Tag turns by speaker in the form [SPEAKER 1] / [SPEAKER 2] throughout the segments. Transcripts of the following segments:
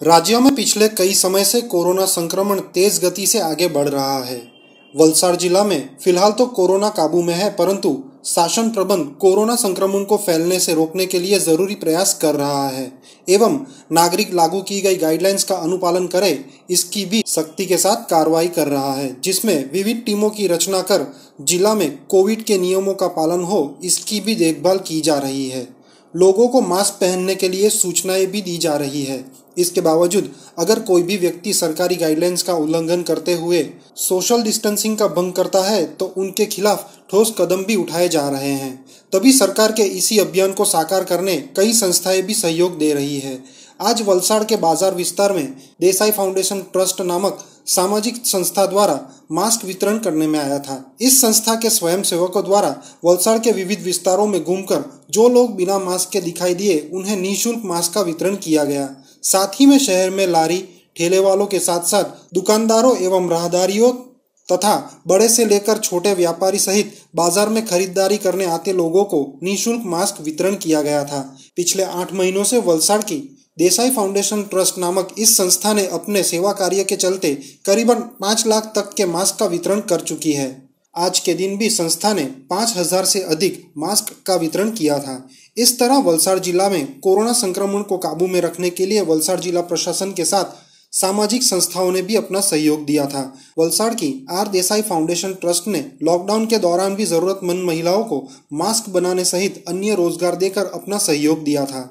[SPEAKER 1] राज्य में पिछले कई समय से कोरोना संक्रमण तेज गति से आगे बढ़ रहा है। वलसाड़ जिला में फिलहाल तो कोरोना काबू में है, परंतु शासन प्रबंध कोरोना संक्रमण को फैलने से रोकने के लिए जरूरी प्रयास कर रहा है एवं नागरिक लागू की गई गाइडलाइंस का अनुपालन करें, इसकी भी सख्ती के साथ कार्रवाई कर रहा है, जिसमें विविध टीमों की रचना कर जिला में कोविड के नियमों का पालन हो, इसकी भी देखभाल की जा रही है। लोगों को मास्क पहनने के लिए सूचनाएं भी दी जा रही है। इसके बावजूद अगर कोई भी व्यक्ति सरकारी गाइडलाइंस का उल्लंघन करते हुए सोशल डिस्टेंसिंग का भंग करता है तो उनके खिलाफ ठोस कदम भी उठाए जा रहे हैं। तभी सरकार के इसी अभियान को साकार करने कई संस्थाएं भी सहयोग दे रही है। आज वलसाड़ के बाजार विस्तार में देसाई फाउंडेशन ट्रस्ट नामक सामाजिक संस्था द्वारा मास्क वितरण करने में आया था। इस संस्था के स्वयंसेवकों द्वारा वलसाड़ के विविध विस्तारों में घूमकर जो लोग बिना मास्क के दिखाई दिए, उन्हें निःशुल्क मास्क का वितरण किया गया। साथ ही में शहर में लारी ठेले वालों के साथ साथ दुकानदारों एवं राहदारियों तथा बड़े से लेकर छोटे व्यापारी सहित बाजार में खरीदारी करने आते लोगों को निःशुल्क मास्क वितरण किया गया था। पिछले 8 महीनों से वलसाड़ की देसाई फाउंडेशन ट्रस्ट नामक इस संस्था ने अपने सेवा कार्य के चलते करीबन 5 लाख तक के मास्क का वितरण कर चुकी है। आज के दिन भी संस्था ने 5000 से अधिक मास्क का वितरण किया था। इस तरह वलसाड़ जिला में कोरोना संक्रमण को काबू में रखने के लिए वलसाड़ जिला प्रशासन के साथ सामाजिक संस्थाओं ने भी अपना सहयोग दिया था। वलसाड़ की आर देसाई फाउंडेशन ट्रस्ट ने लॉकडाउन के दौरान भी जरूरतमंद महिलाओं को मास्क बनाने सहित अन्य रोजगार देकर अपना सहयोग दिया था।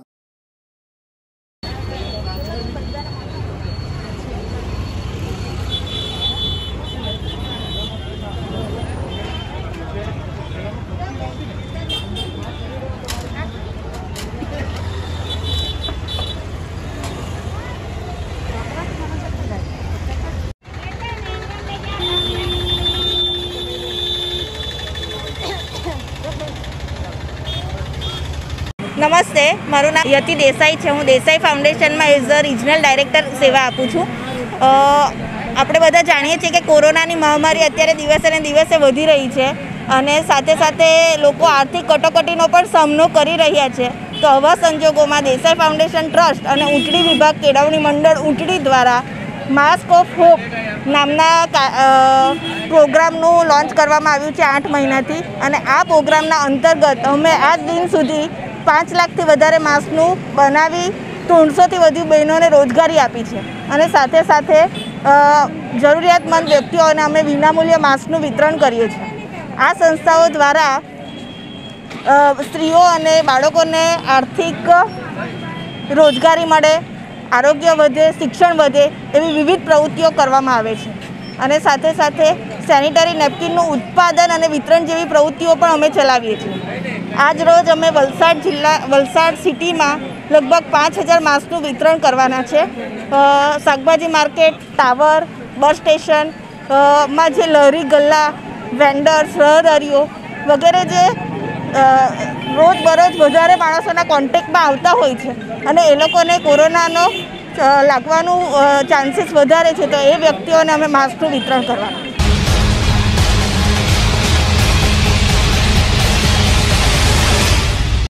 [SPEAKER 2] નમસ્તે, મારું નામ યતિ દેસાઈ છે। હું દેસાઈ ફાઉન્ડેશનમાં એઝ અ રિજનલ ડાયરેક્ટર સેવા આપું છું। આપણે બધા જાણીએ છીએ કે કોરોનાની મહામારી અત્યારે દિવસે ને દિવસે વધી રહી છે અને સાથે સાથે લોકો આર્થિક કટોકટીનો પણ સામનો કરી રહ્યા છે। તો આવા સંજોગોમાં દેસાઈ ફાઉન્ડેશન ટ્રસ્ટ અને ઊંટડી વિભાગ કેળવણી મંડળ ઊંટડી દ્વારા માસ્ક ઓફ હોપ નામના પ્રોગ્રામનું લોન્ચ કરવામાં આવ્યું છે 8 મહિનાથી અને આ પ્રોગ્રામના અંતર્ગત અમે આજ દિન સુધી 5 લાખથી વધારે માસ્કનું બનાવી 300થી વધુ બહેનોને રોજગારી આપી છે અને સાથે સાથે જરૂરિયાતમંદ વ્યક્તિઓને અમે વિનામૂલ્યે માસ્કનું વિતરણ કરીએ છીએ। આ સંસ્થાઓ દ્વારા સ્ત્રીઓ અને બાળકોને આર્થિક રોજગારી મળે, આરોગ્ય વધે, શિક્ષણ વધે એવી વિવિધ પ્રવૃત્તિઓ કરવામાં આવે છે અને સાથે સાથે સેનિટરી નેપકિનનું ઉત્પાદન અને વિતરણ જેવી પ્રવૃત્તિઓ પણ અમે ચલાવીએ છીએ। આજ રોજ અમે વલસાડ સિટીમાં લગભગ 5000 માસ્કનું વિતરણ કરવાના છે। શાકભાજી માર્કેટ, ટાવર, બસ સ્ટેશન માં જે લરી ગલ્લા વેન્ડર્સ, રહદારીઓ વગેરે જે રોજબરોજ વધારે માણસોના કોન્ટેક્ટમાં આવતા હોય છે અને એ લોકોને કોરોનાનો લાગવાનું ચાન્સીસ વધારે છે, તો એ વ્યક્તિઓને અમે માસ્કનું વિતરણ કરવાના।